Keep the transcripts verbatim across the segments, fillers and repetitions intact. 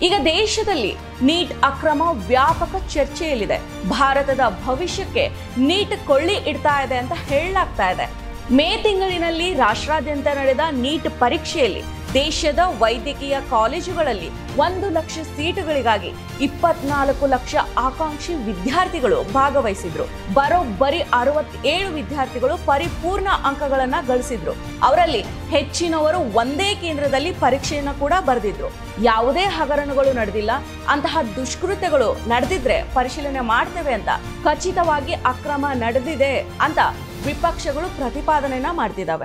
ಈಗ ದೇಶದಲ್ಲಿ ನೀಟ್ ಅಕ್ರಮ ವ್ಯಾಪಕ ಚರ್ಚೆಯಲ್ಲಿದೆ. ಭಾರತದ ಭವಿಷ್ಯಕ್ಕೆ ನೀಟ್ ಕೊಳ್ಳಿ ಇಡ್ತಾ ಇದೆ ಅಂತ ಹೇಳಲಾಗ್ತಾ ಇದೆ. ಮೇ ತಿಂಗಳಿನಲ್ಲಿ ರಾಷ್ಟ್ರಾದ್ಯಂತ ನಡೆದ ನೀಟ್ ಪರೀಕ್ಷೆಯಲ್ಲಿ ದೇಶದ ವೈದ್ಯಕೀಯ ಕಾಲೇಜುಗಳಲ್ಲಿ ಒಂದು ಲಕ್ಷ ಸೀಟುಗಳಿಗಾಗಿ ಇಪ್ಪತ್ನಾಲ್ಕು ಲಕ್ಷ ಆಕಾಂಕ್ಷಿ ವಿದ್ಯಾರ್ಥಿಗಳು ಭಾಗವಹಿಸಿದ್ರು. ಬರೋಬ್ಬರಿ ಅರವತ್ತೇಳು ವಿದ್ಯಾರ್ಥಿಗಳು ಪರಿಪೂರ್ಣ ಅಂಕಗಳನ್ನ ಗಳಿಸಿದ್ರು. ಅವರಲ್ಲಿ ಹೆಚ್ಚಿನವರು ಒಂದೇ ಕೇಂದ್ರದಲ್ಲಿ ಪರೀಕ್ಷೆಯನ್ನ ಕೂಡ ಬರೆದಿದ್ರು. ಯಾವುದೇ ಹಗರಣಗಳು ನಡೆದಿಲ್ಲ. ಅಂತಹ ದುಷ್ಕೃತ್ಯಗಳು ನಡೆದಿದ್ರೆ ಪರಿಶೀಲನೆ ಮಾಡ್ತೇವೆ ಅಂತ ಖಚಿತವಾಗಿ ಅಕ್ರಮ ನಡೆದಿದೆ ಅಂತ ವಿಪಕ್ಷಗಳು ಪ್ರತಿಪಾದನೆಯನ್ನ ಮಾಡ್ತಿದ್ದಾವೆ.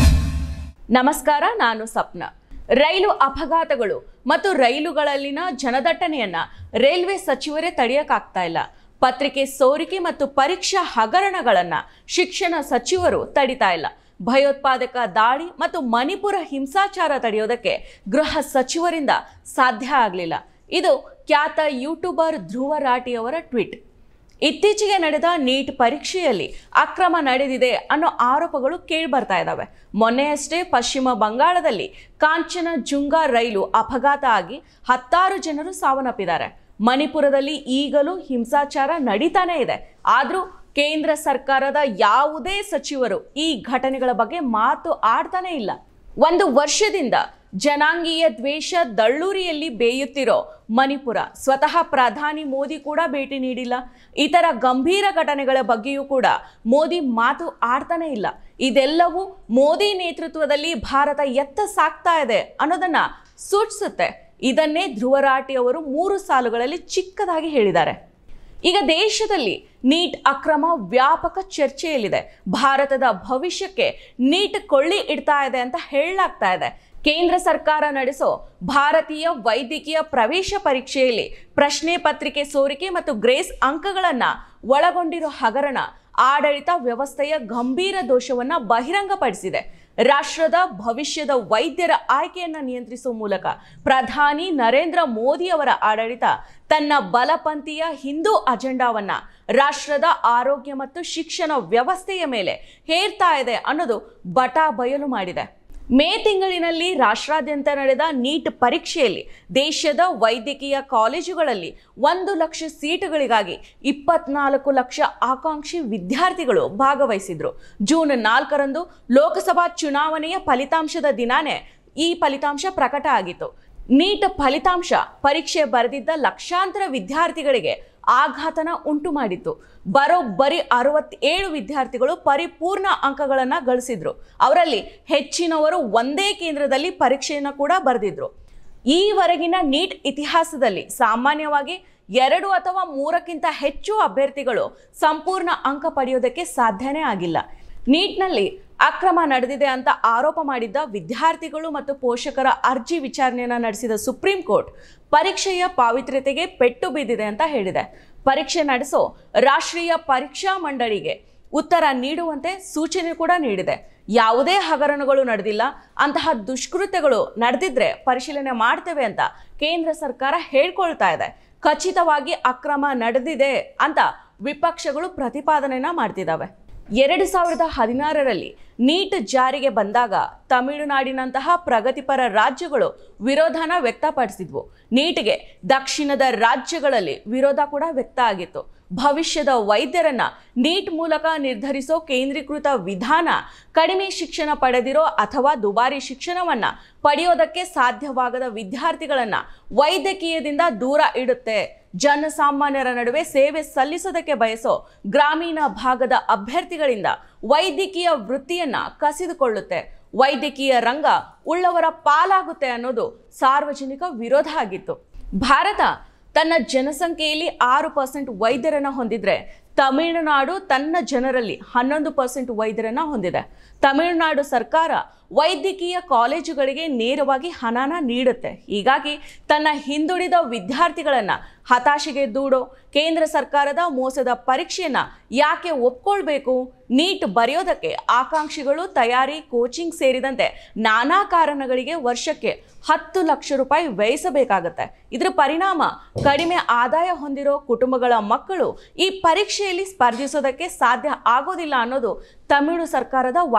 ನಮಸ್ಕಾರ, ನಾನು ಸಪ್ನ. ರೈಲು ಅಪಘಾತಗಳು ಮತ್ತು ರೈಲುಗಳಲ್ಲಿನ ಜನದಟ್ಟಣೆಯನ್ನ ರೈಲ್ವೆ ಸಚಿವರೇ ತಡೆಯಕ್ಕಾಗ್ತಾ ಇಲ್ಲ. ಪತ್ರಿಕೆ ಸೋರಿಕೆ ಮತ್ತು ಪರೀಕ್ಷಾ ಹಗರಣಗಳನ್ನ ಶಿಕ್ಷಣ ಸಚಿವರು ತಡಿತಾ ಇಲ್ಲ. ಭಯೋತ್ಪಾದಕ ದಾಳಿ ಮತ್ತು ಮಣಿಪುರ ಹಿಂಸಾಚಾರ ತಡೆಯೋದಕ್ಕೆ ಗೃಹ ಸಚಿವರಿಂದ ಸಾಧ್ಯ ಆಗಲಿಲ್ಲ. ಇದು ಖ್ಯಾತ ಯೂಟ್ಯೂಬರ್ ಧ್ರುವ ರಾಠಿಯವರ ಟ್ವೀಟ್. ಇತ್ತೀಚೆಗೆ ನಡೆದ ನೀಟ್ ಪರೀಕ್ಷೆಯಲ್ಲಿ ಅಕ್ರಮ ನಡೆದಿದೆ ಅನ್ನೋ ಆರೋಪಗಳು ಕೇಳಿ ಬರ್ತಾ ಇದ್ದಾವೆ. ಮೊನ್ನೆಯಷ್ಟೇ ಪಶ್ಚಿಮ ಬಂಗಾಳದಲ್ಲಿ ಕಾಂಚನಜುಂಗ ರೈಲು ಅಪಘಾತ ಆಗಿ ಹತ್ತಾರು ಜನರು ಸಾವನ್ನಪ್ಪಿದ್ದಾರೆ. ಮಣಿಪುರದಲ್ಲಿ ಈಗಲೂ ಹಿಂಸಾಚಾರ ನಡೀತಾನೆ ಇದೆ. ಆದರೂ ಕೇಂದ್ರ ಸರ್ಕಾರದ ಯಾವುದೇ ಸಚಿವರು ಈ ಘಟನೆಗಳ ಬಗ್ಗೆ ಮಾತು ಆಡ್ತಾನೆ ಇಲ್ಲ. ಒಂದು ವರ್ಷದಿಂದ ಜನಾಂಗೀಯ ದ್ವೇಷ ದಳ್ಳೂರಿಯಲ್ಲಿ ಬೇಯುತ್ತಿರೋ ಮಣಿಪುರ ಸ್ವತಃ ಪ್ರಧಾನಿ ಮೋದಿ ಕೂಡ ಭೇಟಿ ನೀಡಿಲ್ಲ. ಇತರ ಗಂಭೀರ ಘಟನೆಗಳ ಬಗ್ಗೆಯೂ ಕೂಡ ಮೋದಿ ಮಾತು ಆಡ್ತಾನೆ ಇಲ್ಲ. ಇದೆಲ್ಲವೂ ಮೋದಿ ನೇತೃತ್ವದಲ್ಲಿ ಭಾರತ ಎತ್ತ ಸಾಗ್ತಾ ಇದೆ ಅನ್ನೋದನ್ನ ಸೂಚಿಸುತ್ತೆ. ಇದನ್ನೇ ಧ್ರುವ ರಾಠಿ ಅವರು ಮೂರು ಸಾಲುಗಳಲ್ಲಿ ಚಿಕ್ಕದಾಗಿ ಹೇಳಿದ್ದಾರೆ. ಈಗ ದೇಶದಲ್ಲಿ ನೀಟ್ ಅಕ್ರಮ ವ್ಯಾಪಕ ಚರ್ಚೆಯಲ್ಲಿದೆ. ಭಾರತದ ಭವಿಷ್ಯಕ್ಕೆ ನೀಟ್ ಕೊಳ್ಳಿ ಇಡ್ತಾ ಇದೆ ಅಂತ ಹೇಳಲಾಗ್ತಾ ಇದೆ. ಕೇಂದ್ರ ಸರ್ಕಾರ ನಡೆಸೋ ಭಾರತೀಯ ವೈದ್ಯಕೀಯ ಪ್ರವೇಶ ಪರೀಕ್ಷೆಯಲ್ಲಿ ಪ್ರಶ್ನೆ ಪತ್ರಿಕೆ ಸೋರಿಕೆ ಮತ್ತು ಗ್ರೇಸ್ ಅಂಕಗಳನ್ನ ಒಳಗೊಂಡಿರೋ ಹಗರಣ ಆಡಳಿತ ವ್ಯವಸ್ಥೆಯ ಗಂಭೀರ ದೋಷವನ್ನ ಬಹಿರಂಗಪಡಿಸಿದೆ. ರಾಷ್ಟ್ರದ ಭವಿಷ್ಯದ ವೈದ್ಯರ ಆಯ್ಕೆಯನ್ನ ನಿಯಂತ್ರಿಸುವ ಮೂಲಕ ಪ್ರಧಾನಿ ನರೇಂದ್ರ ಮೋದಿ ಅವರ ಆಡಳಿತ ತನ್ನ ಬಲಪಂಥೀಯ ಹಿಂದೂ ಅಜೆಂಡಾವನ್ನ ರಾಷ್ಟ್ರದ ಆರೋಗ್ಯ ಮತ್ತು ಶಿಕ್ಷಣ ವ್ಯವಸ್ಥೆಯ ಮೇಲೆ ಹೇರ್ತಾ ಇದೆ ಅನ್ನೋದು ಬಟಾ ಬಯಲು ಮಾಡಿದೆ. ಮೇ ತಿಂಗಳಿನಲ್ಲಿ ರಾಷ್ಟ್ರಾದ್ಯಂತ ನಡೆದ ನೀಟ್ ಪರೀಕ್ಷೆಯಲ್ಲಿ ದೇಶದ ವೈದ್ಯಕೀಯ ಕಾಲೇಜುಗಳಲ್ಲಿ ಒಂದು ಲಕ್ಷ ಸೀಟುಗಳಿಗಾಗಿ ಇಪ್ಪತ್ನಾಲ್ಕು ಲಕ್ಷ ಆಕಾಂಕ್ಷಿ ವಿದ್ಯಾರ್ಥಿಗಳು ಭಾಗವಹಿಸಿದ್ರು. ಜೂನ್ ನಾಲ್ಕರಂದು ಲೋಕಸಭಾ ಚುನಾವಣೆಯ ಫಲಿತಾಂಶದ ದಿನಾನೇ ಈ ಫಲಿತಾಂಶ ಪ್ರಕಟ ಆಗಿತ್ತು. ನೀಟ್ ಫಲಿತಾಂಶ ಪರೀಕ್ಷೆ ಬರೆದಿದ್ದ ಲಕ್ಷಾಂತರ ವಿದ್ಯಾರ್ಥಿಗಳಿಗೆ ಆಘಾತನ ಉಂಟು ಮಾಡಿತ್ತು. ಬರೋಬ್ಬರಿ ಅರವತ್ತೇಳು ವಿದ್ಯಾರ್ಥಿಗಳು ಪರಿಪೂರ್ಣ ಅಂಕಗಳನ್ನ ಗಳಿಸಿದ್ರು. ಅವರಲ್ಲಿ ಹೆಚ್ಚಿನವರು ಒಂದೇ ಕೇಂದ್ರದಲ್ಲಿ ಪರೀಕ್ಷೆಯನ್ನು ಕೂಡ ಬರೆದಿದ್ರು. ಈವರೆಗಿನ ನೀಟ್ ಇತಿಹಾಸದಲ್ಲಿ ಸಾಮಾನ್ಯವಾಗಿ ಎರಡು ಅಥವಾ ಮೂರಕ್ಕಿಂತ ಹೆಚ್ಚು ಅಭ್ಯರ್ಥಿಗಳು ಸಂಪೂರ್ಣ ಅಂಕ ಪಡೆಯೋದಕ್ಕೆ ಸಾಧ್ಯನೇ ಆಗಿಲ್ಲ. ನೀಟ್ನಲ್ಲಿ ಅಕ್ರಮ ನಡೆದಿದೆ ಅಂತ ಆರೋಪ ಮಾಡಿದ್ದ ವಿದ್ಯಾರ್ಥಿಗಳು ಮತ್ತು ಪೋಷಕರ ಅರ್ಜಿ ವಿಚಾರಣೆಯನ್ನ ನಡೆಸಿದ ಸುಪ್ರೀಂ ಕೋರ್ಟ್ ಪರೀಕ್ಷೆಯ ಪಾವಿತ್ರ್ಯತೆಗೆ ಪೆಟ್ಟು ಬಿದ್ದಿದೆ ಅಂತ ಹೇಳಿದೆ. ಪರೀಕ್ಷೆ ನಡೆಸೋ ರಾಷ್ಟ್ರೀಯ ಪರೀಕ್ಷಾ ಮಂಡಳಿಗೆ ಉತ್ತರ ನೀಡುವಂತೆ ಸೂಚನೆ ಕೂಡ ನೀಡಿದೆ. ಯಾವುದೇ ಹಗರಣಗಳು ನಡೆದಿಲ್ಲ. ಅಂತಹ ದುಷ್ಕೃತ್ಯಗಳು ನಡೆದಿದ್ರೆ ಪರಿಶೀಲನೆ ಮಾಡ್ತೇವೆ ಅಂತ ಕೇಂದ್ರ ಸರ್ಕಾರ ಹೇಳ್ಕೊಳ್ತಾ ಇದೆ. ಖಚಿತವಾಗಿ ಅಕ್ರಮ ನಡೆದಿದೆ ಅಂತ ವಿಪಕ್ಷಗಳು ಪ್ರತಿಪಾದನೆಯನ್ನ ಮಾಡ್ತಿದ್ದಾವೆ. ಎರಡು ಸಾವಿರದ ಹದಿನಾರರಲ್ಲಿ ನೀಟ್ ಜಾರಿಗೆ ಬಂದಾಗ ತಮಿಳುನಾಡಿನಂತಹ ಪ್ರಗತಿಪರ ರಾಜ್ಯಗಳು ವಿರೋಧನ ವ್ಯಕ್ತಪಡಿಸಿದ್ವು. ನೀಟ್ಗೆ ದಕ್ಷಿಣದ ರಾಜ್ಯಗಳಲ್ಲಿ ವಿರೋಧ ಕೂಡ ವ್ಯಕ್ತ ಆಗಿತ್ತು. ಭವಿಷ್ಯದ ವೈದ್ಯರನ್ನ ನೀಟ್ ಮೂಲಕ ನಿರ್ಧರಿಸೋ ಕೇಂದ್ರೀಕೃತ ವಿಧಾನ ಕಡಿಮೆ ಶಿಕ್ಷಣ ಪಡೆದಿರೋ ಅಥವಾ ದುಬಾರಿ ಶಿಕ್ಷಣವನ್ನ ಪಡೆಯೋದಕ್ಕೆ ಸಾಧ್ಯವಾಗದ ವಿದ್ಯಾರ್ಥಿಗಳನ್ನ ವೈದ್ಯಕೀಯದಿಂದ ದೂರ ಇಡುತ್ತೆ. ಜನಸಾಮಾನ್ಯರ ನಡುವೆ ಸೇವೆ ಸಲ್ಲಿಸೋದಕ್ಕೆ ಬಯಸೋ ಗ್ರಾಮೀಣ ಭಾಗದ ಅಭ್ಯರ್ಥಿಗಳಿಂದ ವೈದ್ಯಕೀಯ ವೃತ್ತಿಯನ್ನ ಕಸಿದುಕೊಳ್ಳುತ್ತೆ. ವೈದ್ಯಕೀಯ ರಂಗ ಉಳ್ಳವರ ಪಾಲಾಗುತ್ತೆ ಅನ್ನೋದು ಸಾರ್ವಜನಿಕ ವಿರೋಧ ಆಗಿತ್ತು. ಭಾರತ ತನ್ನ ಜನಸಂಖ್ಯೆಯಲ್ಲಿ ಆರು ಪರ್ಸೆಂಟ್ ವೈದ್ಯರನ್ನ ಹೊಂದಿದ್ರೆ ತಮಿಳುನಾಡು ತನ್ನ ಜನರಲ್ಲಿ ಹನ್ನೊಂದು ಪರ್ಸೆಂಟ್ ವೈದ್ಯರನ್ನ ಹೊಂದಿದೆ. ತಮಿಳುನಾಡು ಸರ್ಕಾರ ವೈದ್ಯಕೀಯ ಕಾಲೇಜುಗಳಿಗೆ ನೇರವಾಗಿ ಹಣನ ನೀಡುತ್ತೆ. ಹೀಗಾಗಿ ತನ್ನ ಹಿಂದುಳಿದ ವಿದ್ಯಾರ್ಥಿಗಳನ್ನ ಹತಾಶೆಗೆ ದೂಡೋ ಕೇಂದ್ರ ಸರ್ಕಾರದ ಮೋಸದ ಪರೀಕ್ಷೆಯನ್ನ ಯಾಕೆ ಒಪ್ಕೊಳ್ಬೇಕು? ನೀಟ್ ಬರೆಯೋದಕ್ಕೆ ಆಕಾಂಕ್ಷಿಗಳು ತಯಾರಿ, ಕೋಚಿಂಗ್ ಸೇರಿದಂತೆ ನಾನಾ ಕಾರಣಗಳಿಗೆ ವರ್ಷಕ್ಕೆ ಹತ್ತು ಲಕ್ಷ ರೂಪಾಯಿ ವ್ಯಯಿಸಬೇಕಾಗತ್ತೆ. ಇದರ ಪರಿಣಾಮ ಕಡಿಮೆ ಆದಾಯ ಹೊಂದಿರೋ ಕುಟುಂಬಗಳ ಮಕ್ಕಳು ಈ ಪರೀಕ್ಷೆಯಲ್ಲಿ ಸ್ಪರ್ಧಿಸೋದಕ್ಕೆ ಸಾಧ್ಯ ಆಗೋದಿಲ್ಲ ಅನ್ನೋದು ತಮಿಳು ಸರ್ಕಾರದ ವಾದ.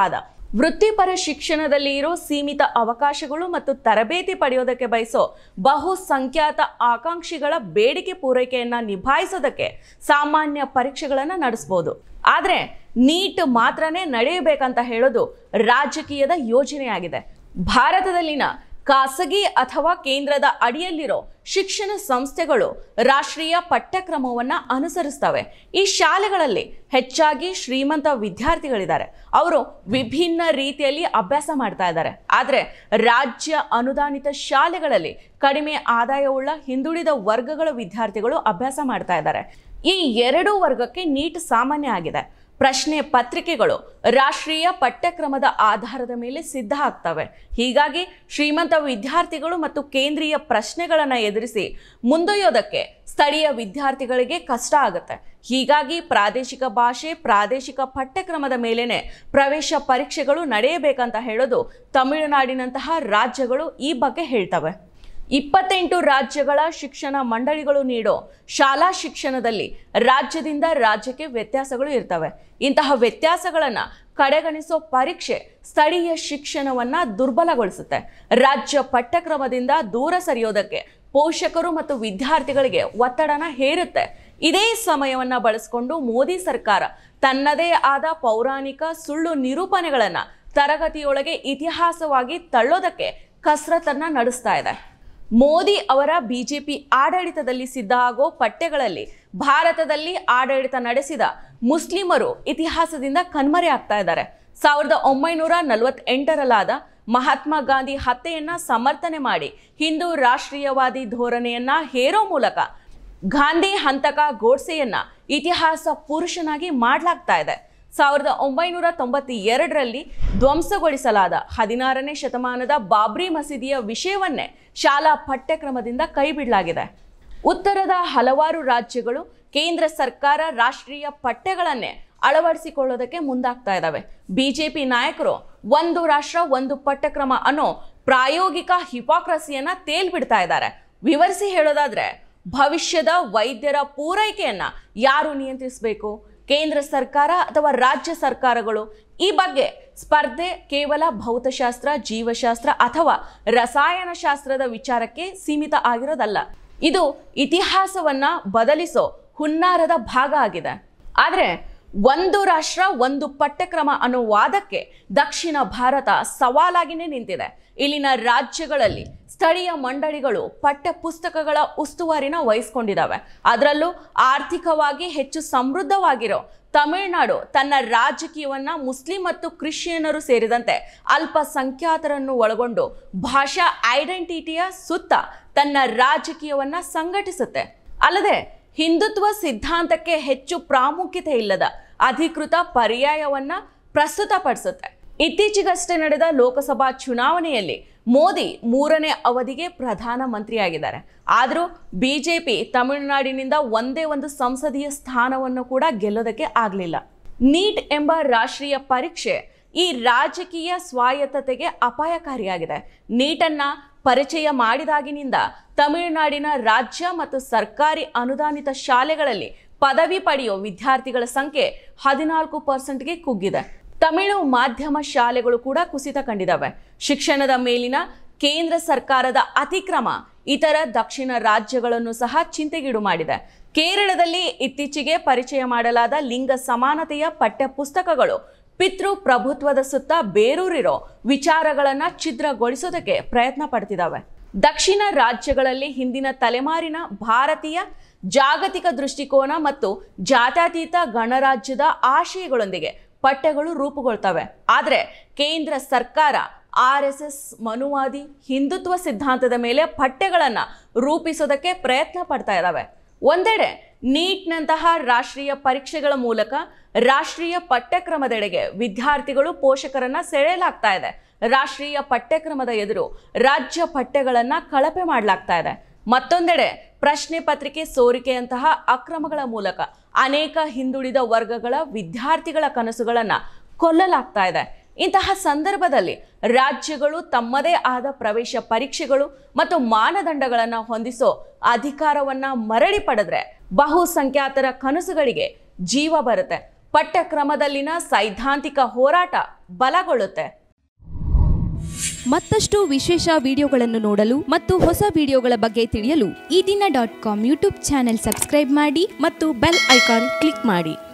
ವೃತ್ತಿಪರ ಶಿಕ್ಷಣದಲ್ಲಿ ಇರೋ ಸೀಮಿತ ಅವಕಾಶಗಳು ಮತ್ತು ತರಬೇತಿ ಪಡೆಯೋದಕ್ಕೆ ಬಯಸೋ ಬಹುಸಂಖ್ಯಾತ ಆಕಾಂಕ್ಷಿಗಳ ಬೇಡಿಕೆ ಪೂರೈಕೆಯನ್ನ ನಿಭಾಯಿಸೋದಕ್ಕೆ ಸಾಮಾನ್ಯ ಪರೀಕ್ಷೆಗಳನ್ನು ನಡೆಸಬಹುದು. ಆದರೆ ನೀಟ್ ಮಾತ್ರನೇ ನಡೆಯಬೇಕಂತ ಹೇಳೋದು ರಾಜಕೀಯದ ಯೋಜನೆಯಾಗಿದೆ. ಭಾರತದಲ್ಲಿನ ಖಾಸಗಿ ಅಥವಾ ಕೇಂದ್ರದ ಅಡಿಯಲ್ಲಿರೋ ಶಿಕ್ಷಣ ಸಂಸ್ಥೆಗಳು ರಾಷ್ಟ್ರೀಯ ಪಠ್ಯಕ್ರಮವನ್ನ ಅನುಸರಿಸ್ತವೆ. ಈ ಶಾಲೆಗಳಲ್ಲಿ ಹೆಚ್ಚಾಗಿ ಶ್ರೀಮಂತ ವಿದ್ಯಾರ್ಥಿಗಳಿದ್ದಾರೆ. ಅವರು ವಿಭಿನ್ನ ರೀತಿಯಲ್ಲಿ ಅಭ್ಯಾಸ ಮಾಡ್ತಾ ಇದ್ದಾರೆ. ಆದರೆ ರಾಜ್ಯ ಅನುದಾನಿತ ಶಾಲೆಗಳಲ್ಲಿ ಕಡಿಮೆ ಆದಾಯವುಳ್ಳ ಹಿಂದುಳಿದ ವರ್ಗಗಳ ವಿದ್ಯಾರ್ಥಿಗಳು ಅಭ್ಯಾಸ ಮಾಡ್ತಾ ಇದ್ದಾರೆ. ಈ ಎರಡು ವರ್ಗಕ್ಕೆ ನೀಟ್ ಸಾಮಾನ್ಯ ಆಗಿದೆ. ಪ್ರಶ್ನೆ ಪತ್ರಿಕೆಗಳು ರಾಷ್ಟ್ರೀಯ ಪಠ್ಯಕ್ರಮದ ಆಧಾರದ ಮೇಲೆ ಸಿದ್ಧ ಆಗ್ತವೆ. ಹೀಗಾಗಿ ಶ್ರೀಮಂತ ವಿದ್ಯಾರ್ಥಿಗಳು ಮತ್ತು ಕೇಂದ್ರೀಯ ಪ್ರಶ್ನೆಗಳನ್ನು ಎದುರಿಸಿ ಮುಂದೊಯ್ಯೋದಕ್ಕೆ ಸ್ಥಳೀಯ ವಿದ್ಯಾರ್ಥಿಗಳಿಗೆ ಕಷ್ಟ ಆಗುತ್ತೆ. ಹೀಗಾಗಿ ಪ್ರಾದೇಶಿಕ ಭಾಷೆ, ಪ್ರಾದೇಶಿಕ ಪಠ್ಯಕ್ರಮದ ಮೇಲೇನೆ ಪ್ರವೇಶ ಪರೀಕ್ಷೆಗಳು ನಡೆಯಬೇಕಂತ ಹೇಳೋದು ತಮಿಳುನಾಡಿನಂತಹ ರಾಜ್ಯಗಳು ಈ ಬಗ್ಗೆ ಹೇಳ್ತವೆ. ಇಪ್ಪತ್ತೆಂಟು ರಾಜ್ಯಗಳ ಶಿಕ್ಷಣ ಮಂಡಳಿಗಳು ನೀಡೋ ಶಾಲಾ ಶಿಕ್ಷಣದಲ್ಲಿ ರಾಜ್ಯದಿಂದ ರಾಜ್ಯಕ್ಕೆ ವ್ಯತ್ಯಾಸಗಳು ಇರ್ತವೆ. ಇಂತಹ ವ್ಯತ್ಯಾಸಗಳನ್ನು ಕಡೆಗಣಿಸೋ ಪರೀಕ್ಷೆ ಸ್ಥಳೀಯ ಶಿಕ್ಷಣವನ್ನ ದುರ್ಬಲಗೊಳಿಸುತ್ತೆ. ರಾಜ್ಯ ಪಠ್ಯಕ್ರಮದಿಂದ ದೂರ ಸರಿಯೋದಕ್ಕೆ ಪೋಷಕರು ಮತ್ತು ವಿದ್ಯಾರ್ಥಿಗಳಿಗೆ ಒತ್ತಡನ ಹೇರುತ್ತೆ. ಇದೇ ಸಮಯವನ್ನ ಬಳಸಿಕೊಂಡು ಮೋದಿ ಸರ್ಕಾರ ತನ್ನದೇ ಆದ ಪೌರಾಣಿಕ ಸುಳ್ಳು ನಿರೂಪಣೆಗಳನ್ನ ತರಗತಿಯೊಳಗೆ ಇತಿಹಾಸವಾಗಿ ತಳ್ಳೋದಕ್ಕೆ ಕಸರತ್ತನ್ನ ನಡೆಸ್ತಾ ಇದೆ. ಮೋದಿ ಅವರ ಬಿಜೆಪಿ ಆಡಳಿತದಲ್ಲಿ ಸಿದ್ಧ ಆಗೋ ಪಠ್ಯಗಳಲ್ಲಿ ಭಾರತದಲ್ಲಿ ಆಡಳಿತ ನಡೆಸಿದ ಮುಸ್ಲಿಮರು ಇತಿಹಾಸದಿಂದ ಕಣ್ಮರೆ ಆಗ್ತಾ ಇದ್ದಾರೆ. ಸಾವಿರದ ಒಂಬೈನೂರ ನಲವತ್ತೆಂಟರಲ್ಲಾದ ಮಹಾತ್ಮ ಗಾಂಧಿ ಹತ್ಯೆಯನ್ನ ಸಮರ್ಥನೆ ಮಾಡಿ ಹಿಂದೂ ರಾಷ್ಟ್ರೀಯವಾದಿ ಧೋರಣೆಯನ್ನ ಹೇರೋ ಮೂಲಕ ಗಾಂಧಿ ಹಂತಕ ಗೋಡ್ಸೆಯನ್ನ ಇತಿಹಾಸ ಪುರುಷನಾಗಿ ಮಾಡಲಾಗ್ತಾ ಇದೆ. ಸಾವಿರದ ಒಂಬೈನೂರ ತೊಂಬತ್ತೆರಡರಲ್ಲಿ ಧ್ವಂಸಗೊಳಿಸಲಾದ ಹದಿನಾರನೇ ಶತಮಾನದ ಬಾಬ್ರಿ ಮಸೀದಿಯ ವಿಷಯವನ್ನೇ ಶಾಲಾ ಪಠ್ಯಕ್ರಮದಿಂದ ಕೈಬಿಡಲಾಗಿದೆ. ಉತ್ತರದ ಹಲವಾರು ರಾಜ್ಯಗಳು ಕೇಂದ್ರ ಸರ್ಕಾರ ರಾಷ್ಟ್ರೀಯ ಪಠ್ಯಗಳನ್ನೇ ಅಳವಡಿಸಿಕೊಳ್ಳೋದಕ್ಕೆ ಮುಂದಾಗ್ತಾ ಇದ್ದಾವೆ. ಬಿಜೆಪಿ ನಾಯಕರು ಒಂದು ರಾಷ್ಟ್ರ ಒಂದು ಪಠ್ಯಕ್ರಮ ಅನ್ನೋ ಪ್ರಾಯೋಗಿಕ ಹಿಪಾಕ್ರಸಿಯನ್ನ ತೇಲ್ಬಿಡ್ತಾ ಇದ್ದಾರೆ. ವಿವರಿಸಿ ಹೇಳೋದಾದ್ರೆ, ಭವಿಷ್ಯದ ವೈದ್ಯರ ಪೂರೈಕೆಯನ್ನ ಯಾರು ನಿಯಂತ್ರಿಸಬೇಕು? ಕೇಂದ್ರ ಸರ್ಕಾರ ಅಥವಾ ರಾಜ್ಯ ಸರ್ಕಾರಗಳು? ಈ ಬಗ್ಗೆ ಸ್ಪರ್ಧೆ ಕೇವಲ ಭೌತಶಾಸ್ತ್ರ, ಜೀವಶಾಸ್ತ್ರ ಅಥವಾ ರಸಾಯನಶಾಸ್ತ್ರದ ವಿಚಾರಕ್ಕೆ ಸೀಮಿತ ಆಗಿರೋದಲ್ಲ. ಇದು ಇತಿಹಾಸವನ್ನ ಬದಲಿಸೋ ಹುನ್ನಾರದ ಭಾಗ ಆಗಿದೆ. ಆದರೆ ಒಂದು ರಾಷ್ಟ್ರ ಒಂದು ಪಠ್ಯಕ್ರಮ ಅನ್ನೋ ವಾದಕ್ಕೆ ದಕ್ಷಿಣ ಭಾರತ ಸವಾಲಾಗಿನೇ ನಿಂತಿದೆ. ಇಲ್ಲಿನ ರಾಜ್ಯಗಳಲ್ಲಿ ಸ್ಥಳೀಯ ಮಂಡಳಿಗಳು ಪಠ್ಯ ಪುಸ್ತಕಗಳ ಉಸ್ತುವಾರಿನ ವಹಿಸ್ಕೊಂಡಿದ್ದಾವೆ. ಅದರಲ್ಲೂ ಆರ್ಥಿಕವಾಗಿ ಹೆಚ್ಚು ಸಮೃದ್ಧವಾಗಿರೋ ತಮಿಳುನಾಡು ತನ್ನ ರಾಜಕೀಯವನ್ನ ಮುಸ್ಲಿಂ ಮತ್ತು ಕ್ರಿಶ್ಚಿಯನ್ನರು ಸೇರಿದಂತೆ ಅಲ್ಪಸಂಖ್ಯಾತರನ್ನು ಒಳಗೊಂಡು ಭಾಷಾ ಐಡೆಂಟಿಟಿಯ ಸುತ್ತ ತನ್ನ ರಾಜಕೀಯವನ್ನ ಸಂಘಟಿಸುತ್ತೆ. ಅಲ್ಲದೆ ಹಿಂದುತ್ವ ಸಿದ್ಧಾಂತಕ್ಕೆ ಹೆಚ್ಚು ಪ್ರಾಮುಖ್ಯತೆ ಇಲ್ಲದ ಅಧಿಕೃತ ಪರ್ಯಾಯವನ್ನ ಪ್ರಸ್ತುತಪಡಿಸುತ್ತೆ. ಇತ್ತೀಚೆಗಷ್ಟೇ ನಡೆದ ಲೋಕಸಭಾ ಚುನಾವಣೆಯಲ್ಲಿ ಮೋದಿ ಮೂರನೇ ಅವಧಿಗೆ ಪ್ರಧಾನ ಮಂತ್ರಿಯಾಗಿದ್ದಾರೆ. ಆದರೂ ಬಿಜೆಪಿ ತಮಿಳುನಾಡಿನಿಂದ ಒಂದೇ ಒಂದು ಸಂಸದೀಯ ಸ್ಥಾನವನ್ನು ಕೂಡ ಗೆಲ್ಲೋದಕ್ಕೆ ಆಗಲಿಲ್ಲ. ನೀಟ್ ಎಂಬ ರಾಷ್ಟ್ರೀಯ ಪರೀಕ್ಷೆ ಈ ರಾಜಕೀಯ ಸ್ವಾಯತ್ತತೆಗೆ ಅಪಾಯಕಾರಿಯಾಗಿದೆ. ನೀಟನ್ನ ಪರಿಚಯ ಮಾಡಿದಾಗಿನಿಂದ ತಮಿಳುನಾಡಿನ ರಾಜ್ಯ ಮತ್ತು ಸರ್ಕಾರಿ ಅನುದಾನಿತ ಶಾಲೆಗಳಲ್ಲಿ ಪದವಿ ಪಡೆಯೋ ವಿದ್ಯಾರ್ಥಿಗಳ ಸಂಖ್ಯೆ ಹದಿನಾಲ್ಕು ಪರ್ಸೆಂಟ್ಗೆ ಕುಗ್ಗಿದೆ. ತಮಿಳು ಮಾಧ್ಯಮ ಶಾಲೆಗಳು ಕೂಡ ಕುಸಿತ ಕಂಡಿದ್ದಾವೆ. ಶಿಕ್ಷಣದ ಮೇಲಿನ ಕೇಂದ್ರ ಸರ್ಕಾರದ ಅತಿಕ್ರಮ ಇತರ ದಕ್ಷಿಣ ರಾಜ್ಯಗಳನ್ನು ಸಹ ಚಿಂತೆಗೀಡು ಮಾಡಿದೆ. ಕೇರಳದಲ್ಲಿ ಇತ್ತೀಚೆಗೆ ಪರಿಚಯ ಮಾಡಲಾದ ಲಿಂಗ ಸಮಾನತೆಯ ಪಠ್ಯ ಪುಸ್ತಕಗಳು ಪಿತೃ ಪ್ರಭುತ್ವದ ಸುತ್ತ ಬೇರೂರಿರೋ ವಿಚಾರಗಳನ್ನ ಛಿದ್ರಗೊಳಿಸೋದಕ್ಕೆ ಪ್ರಯತ್ನ ಪಡ್ತಿದ್ದಾವೆ. ದಕ್ಷಿಣ ರಾಜ್ಯಗಳಲ್ಲಿ ಹಿಂದಿನ ತಲೆಮಾರಿನ ಭಾರತೀಯ ಜಾಗತಿಕ ದೃಷ್ಟಿಕೋನ ಮತ್ತು ಜಾತ್ಯತೀತ ಗಣರಾಜ್ಯದ ಆಶಯಗಳೊಂದಿಗೆ ಪಠ್ಯಗಳು ರೂಪುಗೊಳ್ತವೆ. ಆದರೆ ಕೇಂದ್ರ ಸರ್ಕಾರ ಆರ್ ಎಸ್ ಎಸ್ ಮನುವಾದಿ ಹಿಂದುತ್ವ ಸಿದ್ಧಾಂತದ ಮೇಲೆ ಪಠ್ಯಗಳನ್ನು ರೂಪಿಸೋದಕ್ಕೆ ಪ್ರಯತ್ನ ಪಡ್ತಾ ಇದ್ದಾವೆ. ಒಂದೆಡೆ ನೀಟ್ನಂತಹ ರಾಷ್ಟ್ರೀಯ ಪರೀಕ್ಷೆಗಳ ಮೂಲಕ ರಾಷ್ಟ್ರೀಯ ಪಠ್ಯಕ್ರಮದೆಡೆಗೆ ವಿದ್ಯಾರ್ಥಿಗಳು ಪೋಷಕರನ್ನ ಸೆಳೆಯಲಾಗ್ತಾ ಇದೆ. ರಾಷ್ಟ್ರೀಯ ಪಠ್ಯಕ್ರಮದ ಎದುರು ರಾಜ್ಯ ಪಠ್ಯಗಳನ್ನ ಕಳಪೆ ಮಾಡಲಾಗ್ತಾ ಇದೆ. ಮತ್ತೊಂದೆಡೆ ಪ್ರಶ್ನೆ ಪತ್ರಿಕೆ ಸೋರಿಕೆಯಂತಹ ಅಕ್ರಮಗಳ ಮೂಲಕ ಅನೇಕ ಹಿಂದುಳಿದ ವರ್ಗಗಳ ವಿದ್ಯಾರ್ಥಿಗಳ ಕನಸುಗಳನ್ನ ಕೊಲ್ಲಲಾಗ್ತಾ ಇದೆ. ಇಂತಹ ಸಂದರ್ಭದಲ್ಲಿ ರಾಜ್ಯಗಳು ತಮ್ಮದೇ ಆದ ಪ್ರವೇಶ ಪರೀಕ್ಷೆಗಳು ಮತ್ತು ಮಾನದಂಡಗಳನ್ನು ಹೊಂದಿಸೋ ಅಧಿಕಾರವನ್ನ ಮರಳಿ ಪಡೆದ್ರೆ ಬಹುಸಂಖ್ಯಾತರ ಕನಸುಗಳಿಗೆ ಜೀವ ಬರುತ್ತೆ. ಪಠ್ಯಕ್ರಮದಲ್ಲಿನ ಸೈದ್ಧಾಂತಿಕ ಹೋರಾಟ ಬಲಗೊಳ್ಳುತ್ತೆ. ಮತ್ತಷ್ಟು ವಿಶೇಷ ವಿಡಿಯೋಗಳನ್ನು ನೋಡಲು ಮತ್ತು ಹೊಸ ವಿಡಿಯೋಗಳ ಬಗ್ಗೆ ತಿಳಿಯಲು Ee Dina dot com YouTube channel subscribe ಮಾಡಿ ಮತ್ತು ಬೆಲ್ ಐಕಾನ್ ಕ್ಲಿಕ್ ಮಾಡಿ.